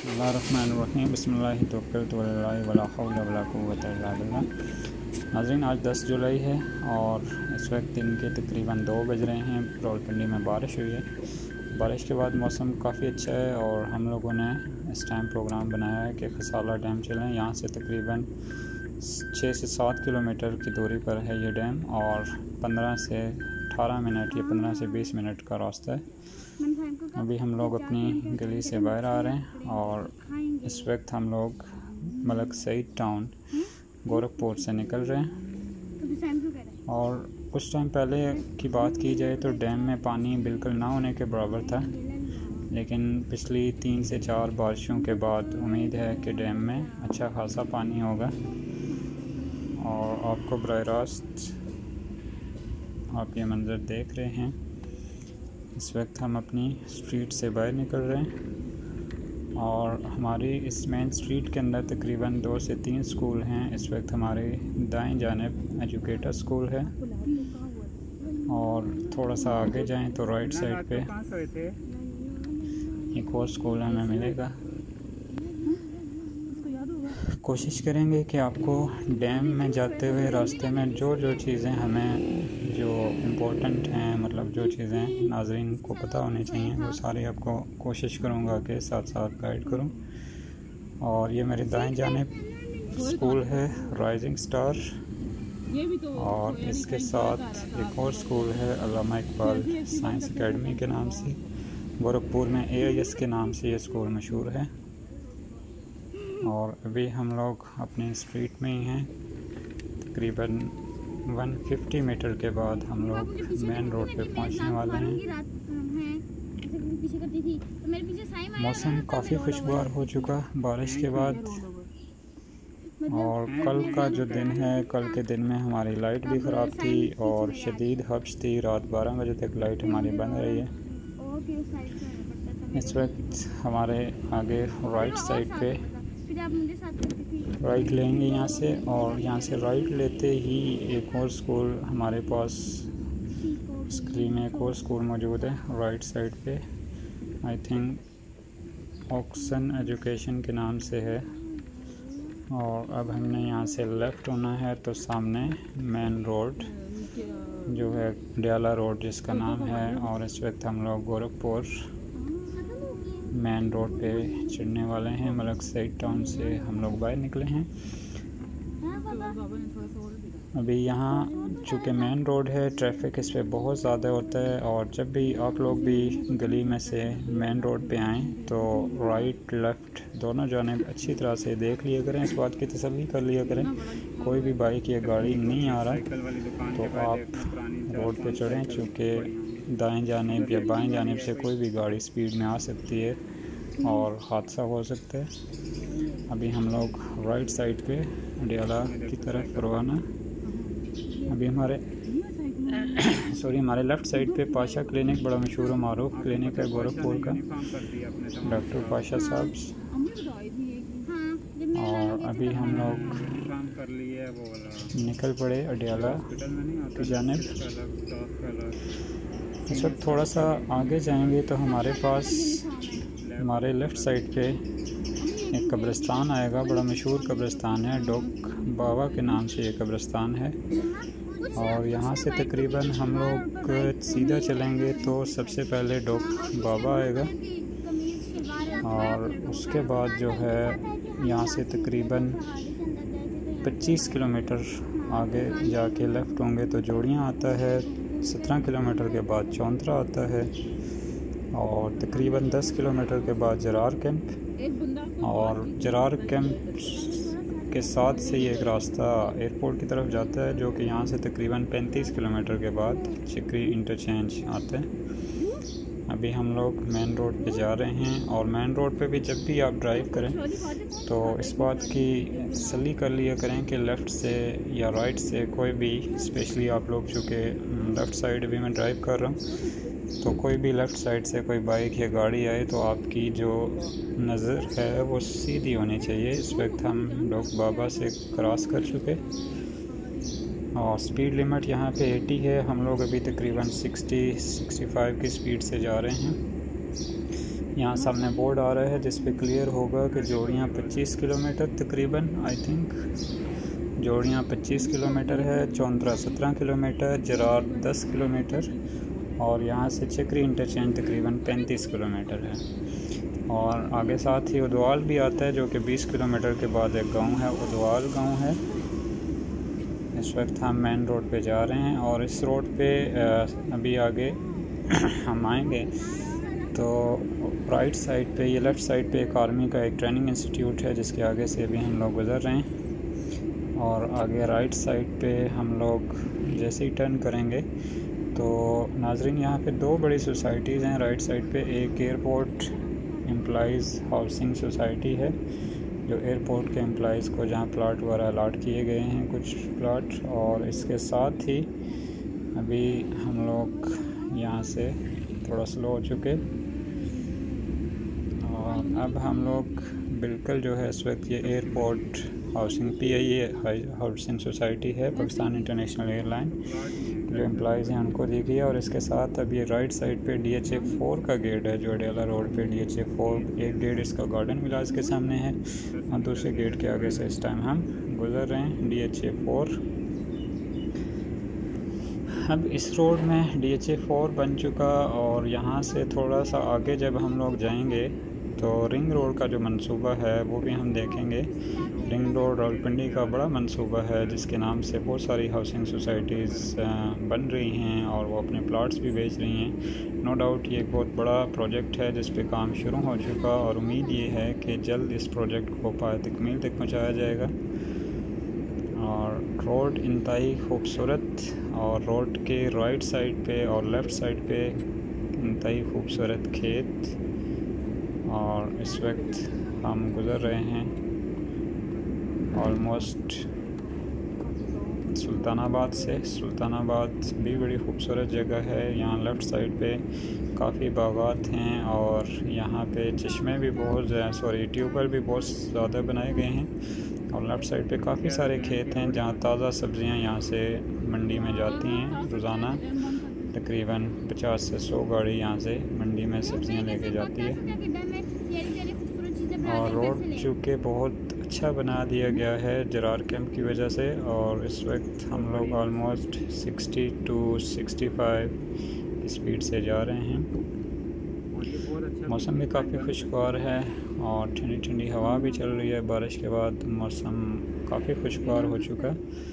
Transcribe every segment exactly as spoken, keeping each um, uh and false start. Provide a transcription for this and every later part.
बिस्मिल्लाहिर्रहमानिर्रहीम बिस्मिल्लाहि तवक्कलतु अलाल्लाहि वला हौला वला कुव्वता इल्ला बिल्लाह। नाज़रीन, आज दस जुलाई है और इस वक्त दिन के तकरीबन दो बज रहे हैं। रावलपिंडी में बारिश हुई है। बारिश के बाद मौसम काफ़ी अच्छा है और हम लोगों ने इस टाइम प्रोग्राम बनाया है कि खसाला डैम चलें। यहाँ से तकरीबन छः से सात किलोमीटर की दूरी पर है ये डैम और पंद्रह से अठारह मिनट या पंद्रह से बीस मिनट का रास्ता है। अभी हम लोग अपनी गली से बाहर आ रहे हैं और इस वक्त हम लोग मलक सईद टाउन गोरखपुर से निकल रहे हैं। और कुछ टाइम पहले की बात की जाए तो डैम में पानी बिल्कुल ना होने के बराबर था, लेकिन पिछली तीन से चार बारिशों के बाद उम्मीद है कि डैम में अच्छा खासा पानी होगा। और आपको बराह रास्त आप ये मंज़र देख रहे हैं। इस वक्त हम अपनी स्ट्रीट से बाहर निकल रहे हैं और हमारी इस मेन स्ट्रीट के अंदर तकरीबन दो से तीन स्कूल हैं। इस वक्त हमारे दाएं जानिब एजुकेटर स्कूल है और थोड़ा सा आगे जाएं तो राइट साइड पे एक और स्कूल हमें मिलेगा। कोशिश करेंगे कि आपको डैम में जाते हुए रास्ते में जो जो चीज़ें हमें जो इम्पोर्टेंट हैं, मतलब जो चीज़ें नाज़रीन को पता होनी चाहिए, वो सारी आपको कोशिश करूँगा कि साथ साथ गाइड करूँ। और ये मेरे दाएं जानिब स्कूल है राइजिंग स्टार और इसके साथ एक और स्कूल है अल्लामा इकबाल साइंस एकेडमी के नाम से। गोरखपुर में ए आई एस के नाम से ये स्कूल मशहूर है। और अभी हम लोग अपनी स्ट्रीट में ही हैं। तकरीबन एक सौ पचास मीटर के बाद हम लोग मेन रोड पे पहुंचने वाले हैं। मौसम काफ़ी खुशगवार हो चुका बारिश के बाद। और कल का जो दिन है, कल के दिन में हमारी लाइट भी ख़राब थी और शदीद हब्स थी। रात बारह बजे तक लाइट हमारी बंद रही है। इस वक्त हमारे आगे राइट साइड पे राइट लेंगे यहाँ से और यहाँ से राइट लेते ही एक और स्कूल हमारे पास इस गली में एक और स्कूल मौजूद है राइट साइड पे। आई थिंक ऑक्सन एजुकेशन के नाम से है। और अब हमने यहाँ से लेफ़्ट होना है तो सामने मेन रोड जो है डियाला रोड जिसका नाम है। और इस वक्त हम लोग गोरखपुर मेन रोड पे चढ़ने वाले हैं। मलक सईद टाउन से हम लोग बाहर निकले हैं। अभी यहाँ चूँकि मेन रोड है, ट्रैफिक इस पे बहुत ज़्यादा होता है। और जब भी आप लोग भी गली में से मेन रोड पे आएँ तो राइट लेफ़्ट दोनों जानिब अच्छी तरह से देख लिया करें। इस बात की तसल्ली कर लिया करें कोई भी बाइक या गाड़ी नहीं आ रहा तो आप रोड पे चढ़ें, चूँकि दाएं जानिब या बाएं जानिब से कोई भी गाड़ी स्पीड में आ सकती है और हादसा हो सकता है। अभी हम लोग राइट साइड पे डियाला की तरफ रवाना। अभी हमारे सॉरी हमारे लेफ़्ट साइड पे पाशा क्लिनिक बड़ा मशहूर और मारूफ क्लिनिक है गोरखपुर का, डॉक्टर पाशा साहब। और अभी हम लोग निकल पड़े अडियाला की जानिब। इस वक्त थोड़ा सा आगे जाएंगे तो हमारे पास हमारे लेफ़्ट साइड पे एक कब्रिस्तान आएगा। बड़ा मशहूर कब्रिस्तान है, डोक बाबा के नाम से ये कब्रिस्तान है। और यहाँ से तकरीबन हम लोग सीधा चलेंगे तो सबसे पहले डोक बाबा आएगा और उसके बाद जो है यहाँ से तकरीबन पच्चीस किलोमीटर आगे जाके लेफ़्ट होंगे तो जोड़ियाँ आता है। सत्रह किलोमीटर के बाद चौंतरा आता है और तकरीबन दस किलोमीटर के बाद जरार कैंप। और जरार कैंप के साथ से ये एक रास्ता एयरपोर्ट की तरफ जाता है जो कि यहाँ से तकरीबन पैंतीस किलोमीटर के बाद चिकरी इंटरचेंज आता है। अभी हम लोग मेन रोड पे जा रहे हैं। और मेन रोड पे भी जब भी आप ड्राइव करें तो इस बात की तसल्ली कर लिया करें कि लेफ़्ट से या राइट से कोई भी, स्पेशली आप लोग चूँकि लेफ़्ट साइड भी मैं ड्राइव कर रहा हूँ, तो कोई भी लेफ़्ट साइड से कोई बाइक या गाड़ी आए तो आपकी जो नज़र है वो सीधी होनी चाहिए। इस वक्त हम डोक बाबा से क्रॉस कर चुके और स्पीड लिमिट यहाँ पे अस्सी है। हम लोग अभी तकरीबन साठ पैंसठ की स्पीड से जा रहे हैं। यहाँ सामने बोर्ड आ रहा है जिस पे क्लियर होगा कि जोड़ियाँ पच्चीस किलोमीटर तकरीबन, आई थिंक जोड़ियाँ पच्चीस किलोमीटर है, चौंतरा सत्रह किलोमीटर, जरार दस किलोमीटर और यहाँ से चक्री इंटरचेंज तकरीबन पैंतीस किलोमीटर है। और आगे साथ ही उदवाल भी आता है जो कि बीस किलोमीटर के बाद एक गांव है, उदवाल गांव है। इस वक्त हम मेन रोड पे जा रहे हैं और इस रोड पे अभी आगे हम आएंगे तो राइट साइड पे, ये लेफ़्ट साइड पे एक आर्मी का एक ट्रेनिंग इंस्टीट्यूट है जिसके आगे से भी हम लोग गुज़र रहे हैं। और आगे राइट साइड पे हम लोग जैसे ही टर्न करेंगे तो नाजरीन यहाँ पे दो बड़ी सोसाइटीज़ हैं राइट साइड पे। एक एयरपोर्ट एम्प्लॉइज़ हाउसिंग सोसाइटी है जो एयरपोर्ट के एम्प्लॉइज़ को जहाँ प्लाट वगैरह अलाट किए गए हैं कुछ प्लाट, और इसके साथ ही अभी हम लोग यहाँ से थोड़ा स्लो हो चुके और अब हम लोग बिल्कुल जो है इस वक्त ये airport housing P I A housing society है, पाकिस्तान इंटरनेशनल एयरलाइन जो एम्प्लॉइज़ हैं उनको दी गई है। और इसके साथ अब ये राइट साइड पे डी एच ए फोर का गेट है जो अडेला रोड पे डी एच ए फोर, एक गेट इसका गार्डन विलास के सामने है और दूसरे गेट के आगे से इस टाइम हम गुज़र रहे हैं डी एच ए फोर। अब इस रोड में डी एच ए फोर बन चुका और यहाँ से थोड़ा सा आगे जब हम लोग जाएंगे तो रिंग रोड का जो मंसूबा है वो भी हम देखेंगे। रिंग रोड रावलपिंडी का बड़ा मंसूबा है जिसके नाम से बहुत सारी हाउसिंग सोसाइटीज़ बन रही हैं और वो अपने प्लाट्स भी बेच रही हैं। नो डाउट ये एक बहुत बड़ा प्रोजेक्ट है जिस पे काम शुरू हो चुका और उम्मीद ये है कि जल्द इस प्रोजेक्ट को पाए तकमील तक पहुँचाया जाएगा। और रोड इंतहाई खूबसूरत और रोड के राइट साइड पे और लेफ़्ट साइड पे इंतहाई खूबसूरत खेत। और इस वक्त हम गुज़र रहे हैं ऑलमोस्ट सुल्तानाबाद से। सुल्तानाबाद भी बड़ी खूबसूरत जगह है, यहाँ लेफ़्ट साइड पे काफ़ी बागात हैं और यहाँ पे चश्मे भी बहुत सॉरी ट्यूबवेल भी बहुत ज़्यादा बनाए गए हैं। और लेफ़्ट साइड पे काफ़ी सारे खेत हैं जहाँ ताज़ा सब्ज़ियाँ यहाँ से मंडी में जाती हैं। रोज़ाना तकरीबन पचास से सौ गाड़ी यहाँ से मंडी में सब्ज़ियाँ लेके जाती है। और रोड चूँकि बहुत अच्छा बना दिया गया है जरार कैंप की वजह से और इस वक्त हम लोग ऑलमोस्ट साठ टू पैंसठ की स्पीड से जा रहे हैं। मौसम भी काफ़ी खुशगवार है और ठंडी ठंडी हवा भी चल रही है। बारिश के बाद मौसम काफ़ी खुशगवार हो चुका।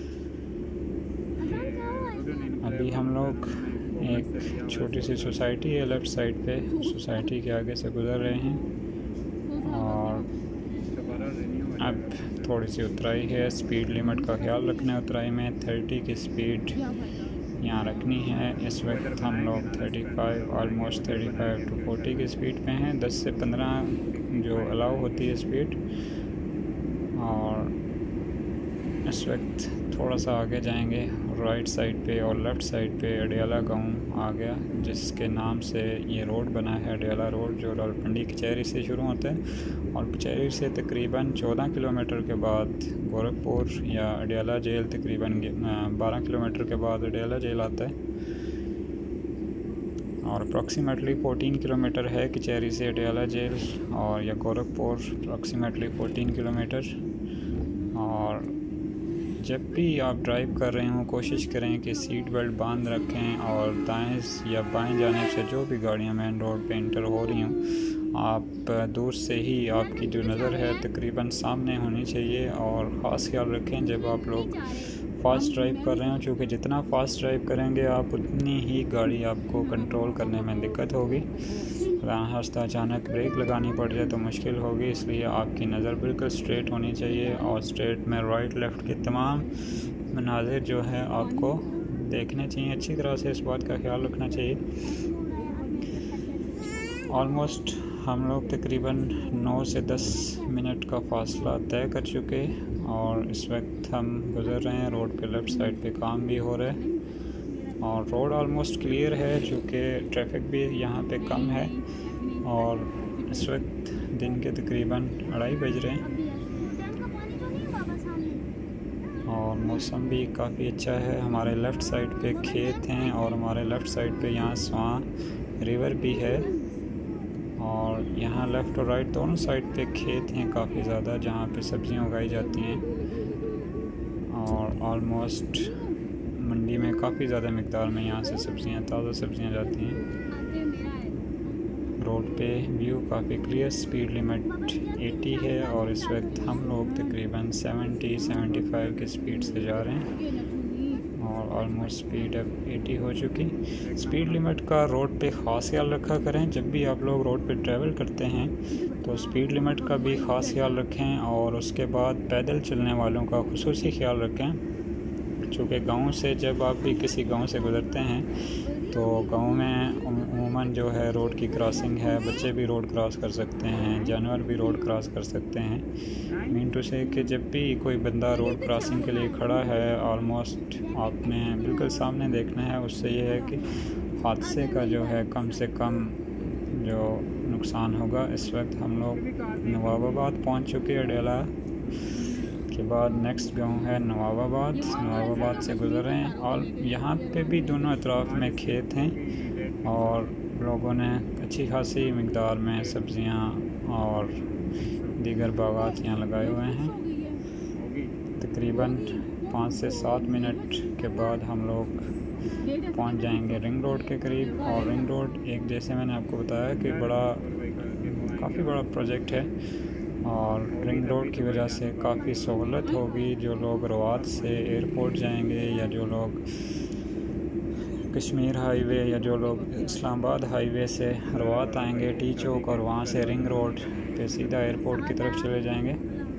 अभी हम लोग एक छोटी सी सोसाइटी है लेफ़्ट साइड पे, सोसाइटी के आगे से गुज़र रहे हैं और अब थोड़ी सी उतराई है। स्पीड लिमिट का ख्याल रखना है, उतराई में तीस की स्पीड यहाँ रखनी है। इस वक्त हम लोग पैंतीस ऑलमोस्ट पैंतीस टू चालीस की स्पीड पे हैं, दस से पंद्रह जो अलाउ होती है स्पीड। और इस वक्त थोड़ा सा आगे जाएंगे राइट साइड पे और लेफ़्ट साइड पे अडियाला गांव आ गया जिसके नाम से ये रोड बना है, अडियाला रोड, जो रावलपिंडी कचहरी से शुरू होता है और कचहरी से तकरीबन चौदह किलोमीटर के बाद गोरखपुर या अडियाला जेल, तकरीबन बारह किलोमीटर के बाद अडियाला जेल आता है और अप्रॉक्सीमेटली चौदह किलोमीटर है कचहरी से अडियाला जेल और या गोरखपुर अप्रॉक्सीमेटली चौदह किलोमीटर। और जब भी आप ड्राइव कर रहे हों कोशिश करें कि सीट बेल्ट बांध रखें और दाएं या बाएं जाने से जो भी गाड़ियां मेन रोड पे इंटर हो रही हों आप दूर से ही आपकी जो नज़र है तकरीबन सामने होनी चाहिए। और ख़ास ख्याल रखें जब आप लोग फ़ास्ट ड्राइव कर रहे हो, क्योंकि जितना फ़ास्ट ड्राइव करेंगे आप उतनी ही गाड़ी आपको कंट्रोल करने में दिक्कत होगी। रास्ता अचानक ब्रेक लगानी पड़ जाए तो मुश्किल होगी, इसलिए आपकी नज़र बिल्कुल स्ट्रेट होनी चाहिए और स्ट्रेट में राइट लेफ़्ट के तमाम मनाजिर जो है आपको देखने चाहिए। अच्छी तरह से इस बात का ख्याल रखना चाहिए। ऑलमोस्ट हम लोग तकरीबन नौ से दस मिनट का फ़ासला तय कर चुके और इस वक्त हम गुज़र रहे हैं रोड पे। लेफ़्ट साइड पे काम भी हो रहा है और रोड ऑलमोस्ट क्लियर है चूँकि ट्रैफिक भी यहाँ पे कम है। और इस वक्त दिन के तकरीबन अढ़ाई बज रहे हैं और मौसम भी काफ़ी अच्छा है। हमारे लेफ़्ट साइड पे खेत हैं और हमारे लेफ़्ट साइड पे यहाँ स्वां रिवर भी है और यहाँ लेफ़्ट और राइट दोनों साइड पे खेत हैं काफ़ी ज़्यादा, जहाँ पे सब्ज़ियाँ उगाई जाती हैं। और ऑलमोस्ट मंडी में काफ़ी ज़्यादा मिक़दार में यहाँ से सब्ज़ियाँ, ताज़ा सब्ज़ियाँ जाती हैं। रोड पे व्यू काफ़ी क्लियर। स्पीड लिमिट अस्सी है और इस वक्त हम लोग तकरीबन सत्तर पचहत्तर की स्पीड से जा रहे हैं और ऑलमोस्ट स्पीड अब अस्सी हो चुकी। स्पीड लिमिट का रोड पे ख़ास ख्याल रखा करें। जब भी आप लोग रोड पे ट्रैवल करते हैं तो स्पीड लिमिट का भी ख़ास ख्याल रखें और उसके बाद पैदल चलने वालों का खुसूसी ख्याल रखें। चूँकि गाँव से जब आप भी किसी गांव से गुज़रते हैं तो गांव में उमूमन जो है रोड की क्रॉसिंग है, बच्चे भी रोड क्रॉस कर सकते हैं, जानवर भी रोड क्रॉस कर सकते हैं। मीन टू से कि जब भी कोई बंदा रोड क्रॉसिंग के लिए खड़ा है, ऑलमोस्ट आपने बिल्कुल सामने देखना है। उससे ये है कि हादसे का जो है कम से कम जो नुकसान होगा। इस वक्त हम लोग नवाबाबाद पहुंच चुके हैं। अडेला के बाद नेक्स्ट गांव है नवाबाबाद। नवाबाबाद से गुज़र रहे हैं और यहाँ पे भी दोनों अतराफ़ में खेत हैं और लोगों ने अच्छी खासी मिक़दार में सब्ज़ियाँ और दीगर बागात यहाँ लगाए हुए हैं। तकरीबन पाँच से सात मिनट के बाद हम लोग पहुँच जाएंगे रिंग रोड के करीब। और रिंग रोड एक, जैसे मैंने आपको बताया कि बड़ा काफ़ी बड़ा प्रोजेक्ट है और रिंग रोड की वजह से काफ़ी सहूलत होगी। जो लोग रवात से एयरपोर्ट जाएंगे या जो लोग कश्मीर हाईवे या जो लोग इस्लामाबाद हाईवे से रवात आएंगे टी चौक और वहाँ से रिंग रोड पे सीधा एयरपोर्ट की तरफ चले जाएंगे।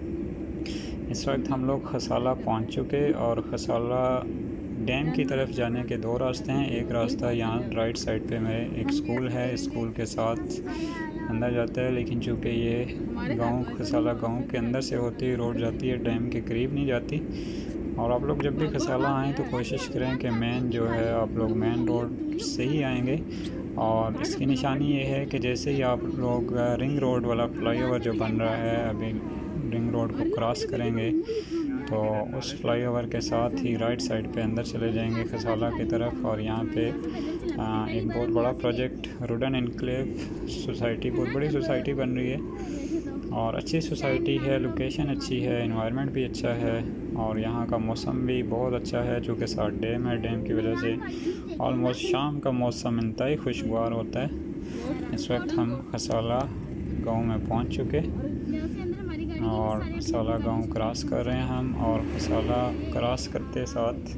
इस वक्त हम लोग खसाला पहुँच चुके और खसाला डैम की तरफ जाने के दो रास्ते हैं। एक रास्ता यहाँ राइट साइड पे मेरे एक स्कूल है, स्कूल के साथ अंदर जाता है, लेकिन चूँकि ये गांव खसाला गांव के अंदर से होती है, रोड जाती है, डैम के करीब नहीं जाती। और आप लोग जब भी खसाला आएँ तो कोशिश करें कि मेन जो है आप लोग मेन रोड से ही आएंगे। और इसकी निशानी ये है कि जैसे ही आप लोग रिंग रोड वाला फ्लाईओवर जो बन रहा है, अभी रिंग रोड को क्रॉस करेंगे तो उस फ्लाईओवर के साथ ही राइट साइड पे अंदर चले जाएंगे खसाला की तरफ। और यहाँ पे आ, एक बहुत बड़ा प्रोजेक्ट रुडन एनक्लेव सोसाइटी, बहुत बड़ी सोसाइटी बन रही है और अच्छी सोसाइटी है, लोकेशन अच्छी है, एनवायरनमेंट भी अच्छा है और यहाँ का मौसम भी बहुत अच्छा है। चूँकि साथ डैम है, डैम की वजह से ऑलमोस्ट शाम का मौसम इंतहाई खुशगवार होता है। इस वक्त हम खसाला गाँव में पहुँच चुके और खसाला गांव क्रॉस कर रहे हैं हम। और खसाला क्रॉस करते साथ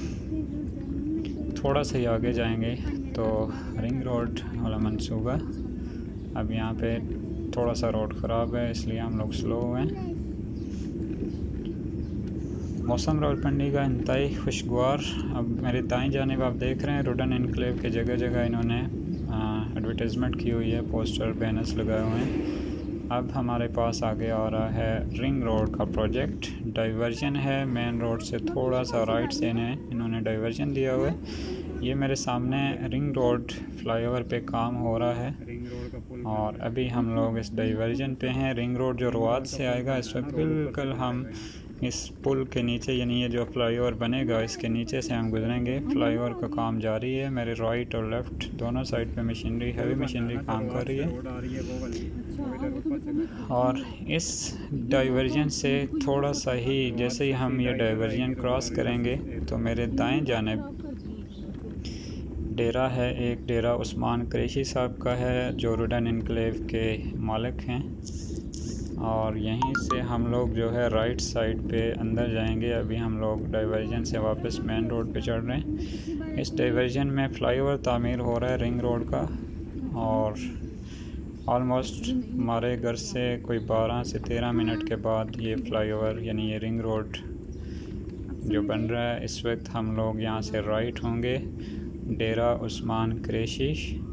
थोड़ा सा ही आगे जाएंगे तो रिंग रोड वाला मंसूबा। अब यहाँ पे थोड़ा सा रोड ख़राब है इसलिए हम लोग स्लो हुए हैं। मौसम रावलपिंडी का इंतहाई खुशगवार। अब मेरे दाएं जानिब आप देख रहे हैं रुडन एनक्लेव के जगह जगह इन्होंने एडवर्टाइजमेंट की हुई है, पोस्टर बैनर्स लगाए हुए हैं। अब हमारे पास आगे आ रहा है रिंग रोड का प्रोजेक्ट। डाइवर्जन है मेन रोड से थोड़ा सा राइट से इन्हें इन्होंने डाइवर्जन दिया हुआ है। ये मेरे सामने रिंग रोड फ्लाईओवर पे काम हो रहा है और अभी हम लोग इस डाइवर्जन पे हैं। रिंग रोड जो रवात से आएगा, इस वक्त बिल्कुल हम इस पुल के नीचे, यानी ये जो फ्लाईओवर बनेगा इसके नीचे से हम गुजरेंगे। फ्लाईओवर का काम जारी है। मेरे राइट और लेफ़्ट दोनों साइड पे मशीनरी, हैवी मशीनरी काम कर रही है। और इस डाइवर्जन से थोड़ा सा ही, जैसे ही हम ये डाइवर्जन क्रॉस करेंगे तो मेरे दाएं जानिब डेरा है। एक डेरा उस्मान कुरैशी साहब का है जो रुडन एनक्लेव के मालिक हैं और यहीं से हम लोग जो है राइट साइड पे अंदर जाएंगे। अभी हम लोग डाइवर्जन से वापस मेन रोड पे चढ़ रहे हैं। इस डाइवर्जन में फ्लाईओवर तामीर हो रहा है रिंग रोड का और ऑलमोस्ट हमारे घर से कोई बारह से तेरह मिनट के बाद ये फ्लाईओवर यानी ये रिंग रोड जो बन रहा है। इस वक्त हम लोग यहाँ से राइट होंगे। डेरा उस्मान कुरैशी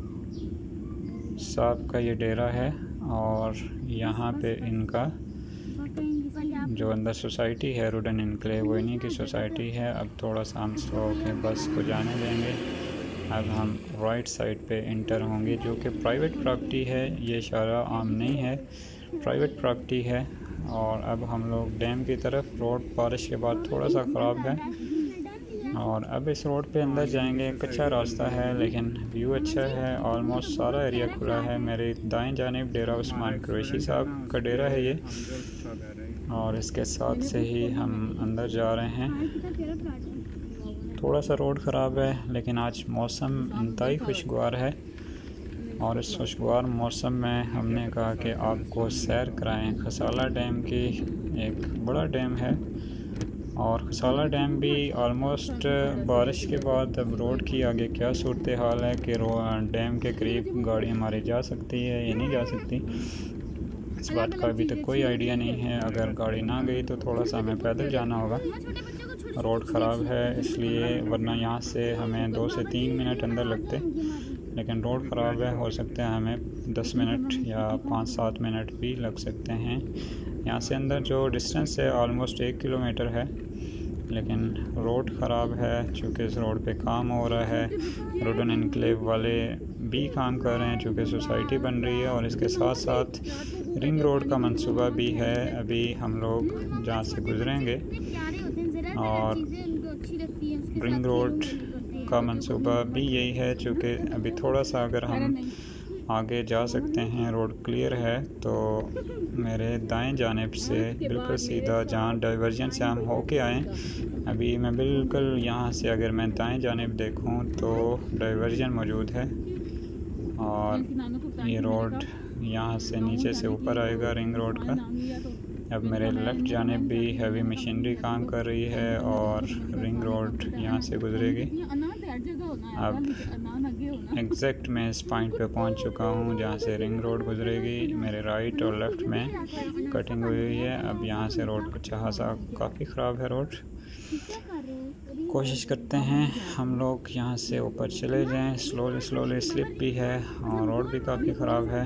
साहब का ये डेरा है और यहाँ पे इनका जो अंदर सोसाइटी है रुडन एनक्लेव, वो इन्हीं की सोसाइटी है। अब थोड़ा सा हम स्लो के बस को जाने देंगे। अब हम राइट साइड पे इंटर होंगे जो कि प्राइवेट प्रॉपर्टी है, ये शारा आम नहीं है, प्राइवेट प्रॉपर्टी है। और अब हम लोग डैम की तरफ, रोड बारिश के बाद थोड़ा सा ख़राब है और अब इस रोड पे अंदर जाएंगे। कच्चा रास्ता है लेकिन व्यू अच्छा है। ऑलमोस्ट सारा एरिया खुला है। मेरे दाएं जानिब डेरा उस्मान कुरैशी साहब का डेरा है ये, और इसके साथ से ही हम अंदर जा रहे हैं। थोड़ा सा रोड ख़राब है लेकिन आज मौसम इंतहाई खुशगवार है, और इस खुशगवार मौसम में हमने कहा कि आपको सैर कराएं। खसाला डैम की एक बड़ा डैम है, और खसाला डैम भी ऑलमोस्ट बारिश के बाद अब रोड की आगे क्या सूरत हाल है कि डैम के करीब गाड़ी हमारी जा सकती है या नहीं जा सकती, इस बात का अभी तक कोई आइडिया नहीं है। अगर गाड़ी ना गई तो थोड़ा सा हमें पैदल जाना होगा। रोड ख़राब है इसलिए, वरना यहाँ से हमें दो से तीन मिनट अंदर लगते, लेकिन रोड ख़राब है, हो सकता है हमें दस मिनट या पाँच सात मिनट भी लग सकते हैं। यहाँ से अंदर जो डिस्टेंस है ऑलमोस्ट एक किलोमीटर है, लेकिन रोड ख़राब है। चूँकि इस रोड पे काम हो रहा है, रोडन एनक्लेव वाले भी काम कर रहे हैं चूँकि सोसाइटी बन रही है, और इसके साथ साथ रिंग रोड का मंसूबा भी है। अभी हम लोग जहाँ से गुजरेंगे, और रिंग रोड का मंसूबा भी यही है। चूँकि अभी थोड़ा सा अगर हम आगे जा सकते हैं, रोड क्लियर है, तो मेरे दाएं जानिब से बिल्कुल सीधा जहाँ डाइवर्जन से हम होके आए, अभी मैं बिल्कुल यहाँ से अगर मैं दाएं जानिब देखूँ तो डाइवर्जन मौजूद है, और ये रोड यहाँ से नीचे से ऊपर आएगा रिंग रोड का। अब मेरे लेफ़्ट जानिब भी हैवी मशीनरी काम कर रही है, और रिंग रोड यहाँ से गुजरेगी। अब एग्जैक्ट मैं इस पॉइंट पे पहुँच चुका हूँ जहाँ से रिंग रोड गुजरेगी। मेरे राइट और लेफ़्ट में कटिंग हुई हुई है। अब यहाँ से रोड कुछ सा काफ़ी ख़राब है रोड। कोशिश करते हैं हम लोग यहाँ से ऊपर चले जाएं। स्लोली स्लोली स्लिप भी है, और रोड भी काफ़ी ख़राब है।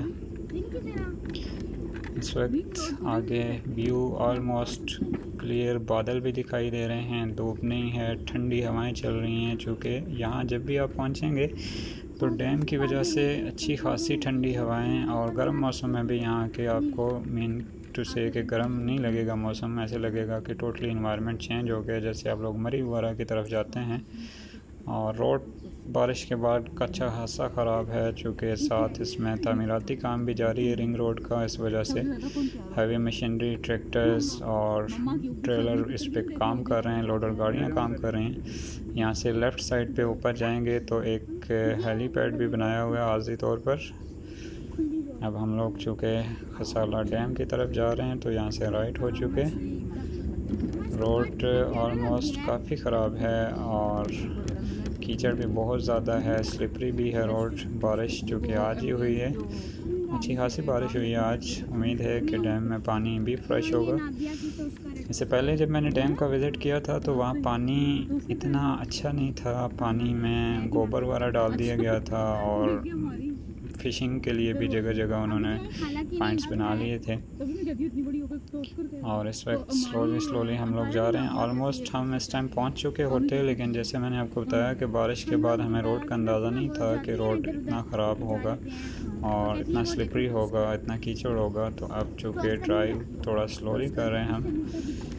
इस वक्त आगे व्यू ऑलमोस्ट क्लियर, बादल भी दिखाई दे रहे हैं, धूप नहीं है, ठंडी हवाएं चल रही हैं। चूँकि यहाँ जब भी आप पहुँचेंगे तो डैम की वजह से अच्छी खासी ठंडी हवाएं, और गर्म मौसम में भी यहाँ के आपको मीन टू से कि गर्म नहीं लगेगा मौसम, ऐसे लगेगा कि टोटली इन्वायरमेंट चेंज हो गया, जैसे आप लोग मरी वगैरह की तरफ जाते हैं। और रोड बारिश के बाद कच्चा खासा ख़राब है, चूँकि साथ इसमें तामीराती काम भी जारी है रिंग रोड का। इस वजह से हैवी मशीनरी, ट्रैक्टर्स और ट्रेलर इस पे काम कर रहे हैं, लोडर गाड़ियाँ काम कर रही हैं। यहाँ से लेफ़्ट साइड पे ऊपर जाएंगे तो एक हेलीपैड भी बनाया हुआ है आर्जी तौर पर। अब हम लोग चूँकि खसाला डैम की तरफ जा रहे हैं तो यहाँ से राइट हो चुके। रोड ऑलमोस्ट काफ़ी ख़राब है, और कीचड़ भी बहुत ज़्यादा है, स्लिपरी भी है रोड। बारिश जो कि आज ही हुई है, अच्छी खासी बारिश हुई है आज। उम्मीद है कि डैम में पानी भी फ्रेश होगा। इससे पहले जब मैंने डैम का विज़िट किया था तो वहाँ पानी इतना अच्छा नहीं था। पानी में गोबर वगैरह डाल दिया गया था, और फ़िशिंग के लिए भी जगह जगह उन्होंने पॉइंट्स बना लिए थे। और इस वक्त स्लोली स्लोली हम लोग जा रहे हैं। ऑलमोस्ट हम इस टाइम पहुंच चुके होते, लेकिन जैसे मैंने आपको बताया कि बारिश के बाद हमें रोड का अंदाज़ा नहीं था कि रोड इतना ख़राब होगा और इतना स्लिपरी होगा, इतना कीचड़ होगा। तो अब चूँकि ड्राइव थोड़ा स्लोली कर रहे हैं हम।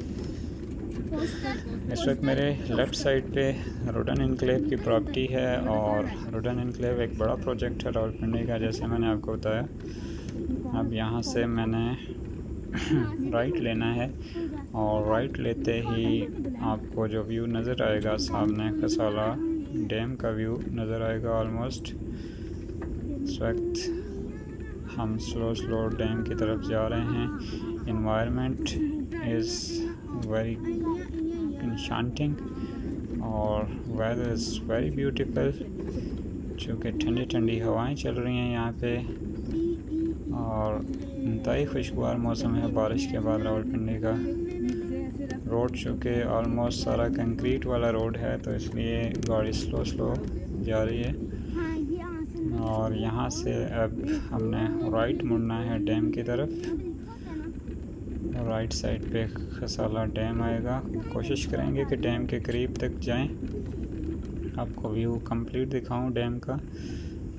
इस वक्त मेरे लेफ़्ट साइड पे रोडन एनक्लेव की प्रॉपर्टी है, और रोडन एनक्लेव एक बड़ा प्रोजेक्ट है रावलपिंडी का, जैसे मैंने आपको बताया। अब यहाँ से मैंने राइट लेना है, और राइट लेते ही आपको जो व्यू नज़र आएगा सामने, खसाला डैम का व्यू नज़र आएगा ऑलमोस्ट। इस वक्त हम स्लो स्लो डैम की तरफ जा रहे हैं। इन्वायरमेंट इज़ वेरी enchanting, और वेदर इज़ वेरी ब्यूटीफुल, चूँकि ठंडी ठंडी हवाएं चल रही हैं यहाँ पे, और इंतहाई खुशगवार मौसम है बारिश के बाद रावलपिंडी का। रोड चूँकि ऑलमोस्ट सारा कंक्रीट वाला रोड है, तो इसलिए गाड़ी स्लो स्लो जा रही है। और यहाँ से अब हमने राइट मुड़ना है डैम की तरफ। राइट साइड पे खसाला डैम आएगा। कोशिश करेंगे कि डैम के करीब तक जाएं, आपको व्यू कंप्लीट दिखाऊं डैम का।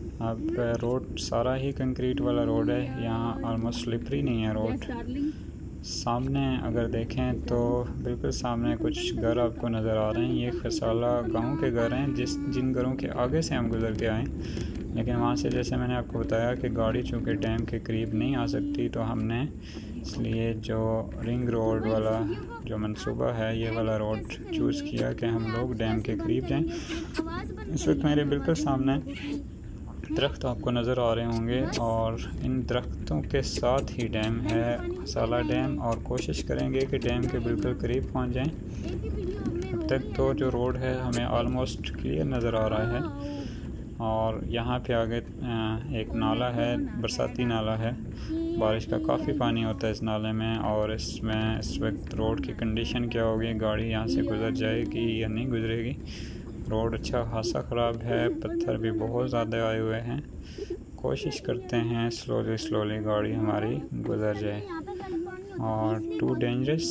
अब रोड सारा ही कंक्रीट वाला रोड है, यहाँ ऑलमोस्ट स्लिपरी नहीं है रोड, सामने अगर देखें तो बिल्कुल सामने कुछ घर आपको नज़र आ रहे हैं। ये खसाला गांव के घर हैं, जिस जिन घरों के आगे से हम गुज़र के आए, लेकिन वहाँ से जैसे मैंने आपको बताया कि गाड़ी चूँकि डैम के करीब नहीं आ सकती, तो हमने इसलिए जो रिंग रोड वाला जो मंसूबा है, ये वाला रोड चूज़ किया कि हम लोग डैम के करीब जाएं। इस वक्त मेरे बिल्कुल सामने दरख्त आपको नज़र आ रहे होंगे और इन दरख्तों के साथ ही डैम है, खसाला डैम, और कोशिश करेंगे कि डैम के बिल्कुल करीब पहुंच जाएं। अब तक तो जो रोड है हमें ऑलमोस्ट क्लियर नज़र आ रहा है, और यहाँ पे आगे एक नाला है, बरसाती नाला है। बारिश का काफ़ी पानी होता है इस नाले में, और इसमें इस वक्त रोड की कंडीशन क्या होगी, गाड़ी यहाँ से गुज़र जाएगी या नहीं गुज़रेगी। रोड अच्छा खासा ख़राब है, पत्थर भी बहुत ज़्यादा आए हुए हैं। कोशिश करते हैं स्लोली स्लोली गाड़ी हमारी गुज़र जाए, और टू डेंजरस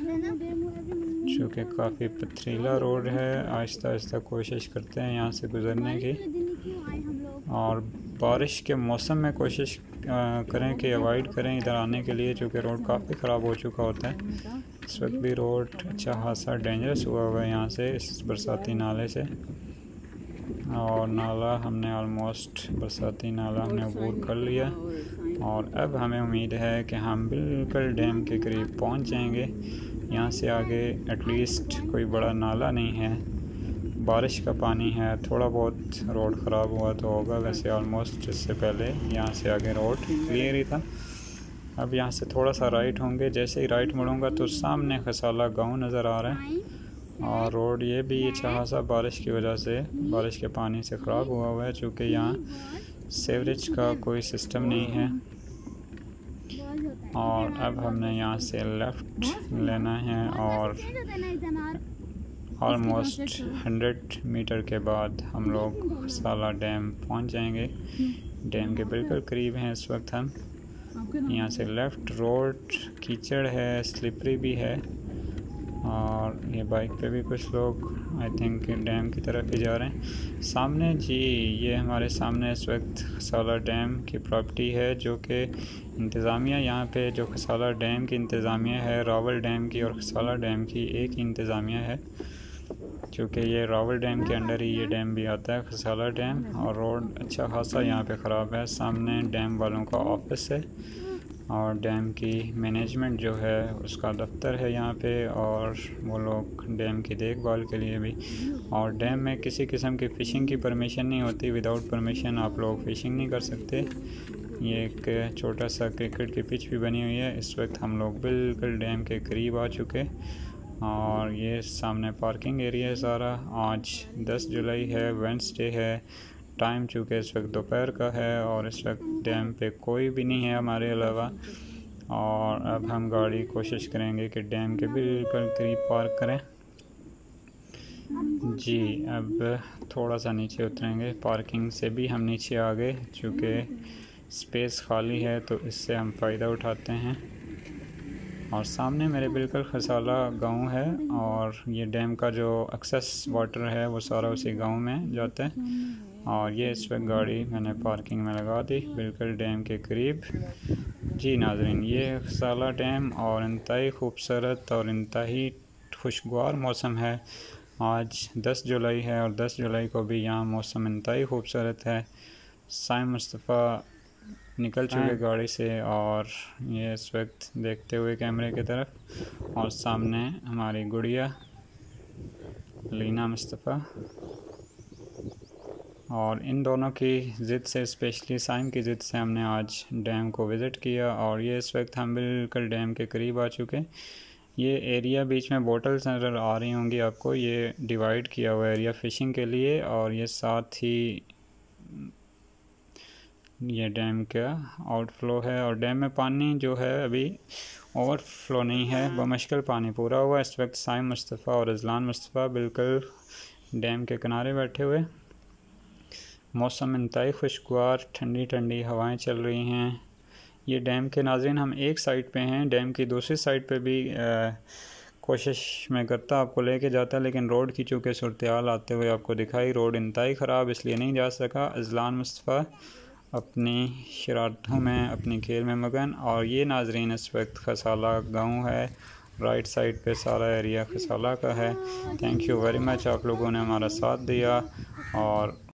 चूँकि काफ़ी पथरीला रोड है। आहिस्ता आहिस्ता कोशिश करते हैं यहाँ से गुज़रने की, और बारिश के मौसम में कोशिश करें कि अवॉइड करें इधर आने के लिए, चूँकि रोड काफ़ी ख़राब हो चुका होता है। इस वक्त भी रोड अच्छा खासा डेंजरस हुआ हुआ है यहाँ से, इस बरसाती नाले से। और नाला हमने ऑलमोस्ट बरसाती नाला हमने अबूर कर लिया, और अब हमें उम्मीद है कि हम बिल्कुल डैम के करीब पहुँच जाएंगे। यहाँ से आगे एटलीस्ट कोई बड़ा नाला नहीं है, बारिश का पानी है, थोड़ा बहुत रोड ख़राब हुआ तो होगा, वैसे ऑलमोस्ट इससे पहले यहाँ से आगे रोड क्लियर ही था। अब यहाँ से थोड़ा सा राइट होंगे, जैसे ही राइट मुड़ूंगा तो सामने खसाला गांव नज़र आ रहा है, और रोड ये भी अच्छा खासा बारिश की वजह से, बारिश के पानी से ख़राब हुआ हुआ है, चूँकि यहाँ सीवरेज का कोई सिस्टम नहीं है। और अब हमने यहाँ से लेफ़्ट लेना है, और ऑलमोस्ट हंड्रेड मीटर के बाद हम लोग खसाला डैम पहुँच जाएंगे। डैम के बिल्कुल करीब हैं इस वक्त हम। यहाँ से लेफ़्ट रोड कीचड़ है, स्लिपरी भी है, और ये बाइक पे भी कुछ लोग आई थिंक डैम की तरफ ही जा रहे हैं। सामने जी ये हमारे सामने इस वक्त खसाला डैम की प्रॉपर्टी है, जो कि इंतज़ामिया यहाँ पे जो खसाला डैम की इंतज़ामिया है, रावल डैम की और खसाला डैम की एक ही इंतज़ामिया है, क्योंकि ये रावल डैम के अंडर ही ये डैम भी आता है, खसाला डैम। और रोड अच्छा खासा यहाँ पे ख़राब है। सामने डैम वालों का ऑफिस है, और डैम की मैनेजमेंट जो है उसका दफ्तर है यहाँ पे, और वो लोग डैम की देखभाल के लिए भी। और डैम में किसी किस्म की फ़िशिंग की परमिशन नहीं होती, विदाउट परमिशन आप लोग फ़िशिंग नहीं कर सकते। ये एक छोटा सा क्रिकेट की पिच भी बनी हुई है। इस वक्त हम लोग बिल्कुल डैम के करीब आ चुके, और ये सामने पार्किंग एरिया है सारा। आज दस जुलाई है, वेडनेसडे है, टाइम चूँकि इस वक्त दोपहर का है, और इस वक्त डैम पे कोई भी नहीं है हमारे अलावा। और अब हम गाड़ी कोशिश करेंगे कि डैम के बिल्कुल करीब पार्क करें। जी अब थोड़ा सा नीचे उतरेंगे, पार्किंग से भी हम नीचे आ गए, चूँकि स्पेस खाली है तो इससे हम फ़ायदा उठाते हैं। और सामने मेरे बिल्कुल खसाला गांव है, और ये डैम का जो एक्सेस वाटर है वो सारा उसी गांव में जाता है। और ये इस वक्त गाड़ी मैंने पार्किंग में लगा दी बिल्कुल डैम के करीब। जी नाज़रीन, ये खसाला डैम और इंतहाई खूबसूरत और इंतहाई खुशगवार मौसम है। आज दस जुलाई है, और दस जुलाई को भी यहाँ मौसम इंतहाई खूबसूरत है। साइम मुस्तफ़ा निकल चुके गाड़ी से, और ये इस वक्त देखते हुए कैमरे की तरफ, और सामने हमारी गुड़िया लीना मुस्तफ़ा। और इन दोनों की ज़िद से, स्पेशली साइम की ज़िद से, हमने आज डैम को विज़िट किया। और ये इस वक्त हम बिल्कुल डैम के करीब आ चुके। ये एरिया बीच में बोटल्स नज़र आ रही होंगी आपको, ये डिवाइड किया हुआ एरिया फ़िशिंग के लिए, और ये साथ ही ये डैम का आउटफ्लो है। और डैम में पानी जो है अभी ओवरफ्लो नहीं है, बमुश्किल पानी पूरा हुआ। इस वक्त साइम मुस्तफ़ा और अज़लान मुस्तफ़ा बिल्कुल डैम के किनारे बैठे हुए। मौसम इंतहाई खुशगवार, ठंडी ठंडी हवाएं चल रही हैं। ये डैम के नाज़रीन हम एक साइड पे हैं, डैम की दूसरी साइड पे भी आ, कोशिश में करता आपको लेके जाता, लेकिन रोड की चूँकि सूरत हाल आते हुए आपको दिखाई, रोड इंतहाई ख़राब, इसलिए नहीं जा सका। अज़लान मुस्तफ़ा अपनी शरारतों में, अपनी खेल में मगन। और ये नाजरीन इस वक्त खसाला गांव है, राइट साइड पे सारा एरिया खसाला का है। थैंक यू वेरी मच, आप लोगों ने हमारा साथ दिया। और